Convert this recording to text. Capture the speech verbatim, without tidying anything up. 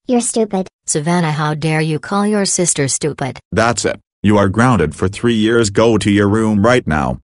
You're stupid. Savannah, how dare you call your sister stupid? That's it. You are grounded for three years. Go to your room right now.